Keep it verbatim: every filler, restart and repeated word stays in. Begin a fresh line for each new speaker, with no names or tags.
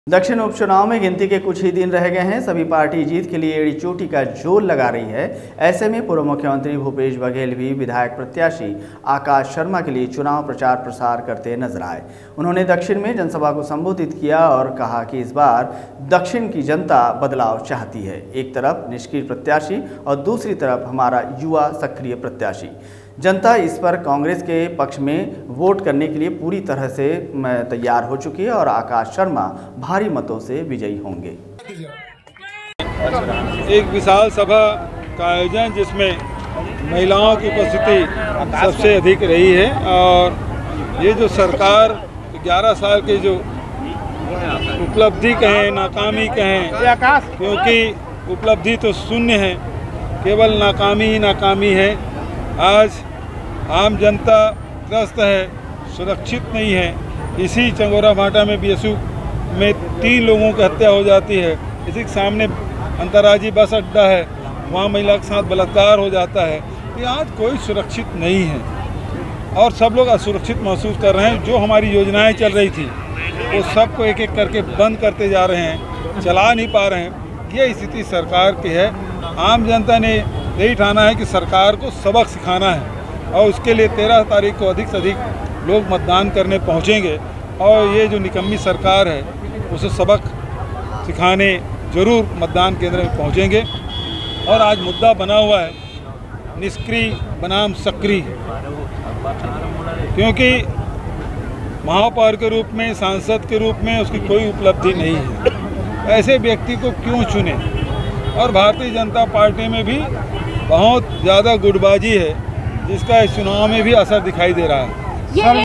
दक्षिण उपचुनाव में गिनती के कुछ ही दिन रह गए हैं। सभी पार्टी जीत के लिए एड़ी चोटी का जोर लगा रही है। ऐसे में पूर्व मुख्यमंत्री भूपेश बघेल भी विधायक प्रत्याशी आकाश शर्मा के लिए चुनाव प्रचार प्रसार करते नजर आए। उन्होंने दक्षिण में जनसभा को संबोधित किया और कहा कि इस बार दक्षिण की जनता बदलाव चाहती है। एक तरफ निष्क्रिय प्रत्याशी और दूसरी तरफ हमारा युवा सक्रिय प्रत्याशी। जनता इस पर कांग्रेस के पक्ष में वोट करने के लिए पूरी तरह से तैयार हो चुकी है और आकाश शर्मा भारी मतों से विजयी होंगे।
एक विशाल सभा का आयोजन जिसमें महिलाओं की उपस्थिति सबसे अधिक रही है और ये जो सरकार ग्यारह साल के जो उपलब्धि कहें नाकामी कहें, क्योंकि उपलब्धि तो शून्य है, केवल नाकामी ही नाकामी है। आज आम जनता त्रस्त है, सुरक्षित नहीं है। इसी चंगोरा भाटा में बीएसयू में तीन लोगों की हत्या हो जाती है। इसी के सामने अंतर्राज्यीय बस अड्डा है, वहाँ महिला के साथ बलात्कार हो जाता है। ये आज कोई सुरक्षित नहीं है और सब लोग असुरक्षित महसूस कर रहे हैं। जो हमारी योजनाएं चल रही थी वो सबको एक एक करके बंद करते जा रहे हैं, चला नहीं पा रहे हैं। ये स्थिति सरकार की है। आम जनता ने यही ठाना है कि सरकार को सबक सिखाना है और उसके लिए तेरह तारीख को अधिक से अधिक लोग मतदान करने पहुंचेंगे और ये जो निकम्मी सरकार है उसे सबक सिखाने जरूर मतदान केंद्र में पहुंचेंगे। और आज मुद्दा बना हुआ है निष्क्रिय बनाम सक्रिय, क्योंकि महापौर के रूप में, सांसद के रूप में उसकी कोई उपलब्धि नहीं है। ऐसे व्यक्ति को क्यों चुने? और भारतीय जनता पार्टी में भी बहुत ज़्यादा गुटबाजी है जिसका इस चुनाव में भी असर दिखाई दे रहा है।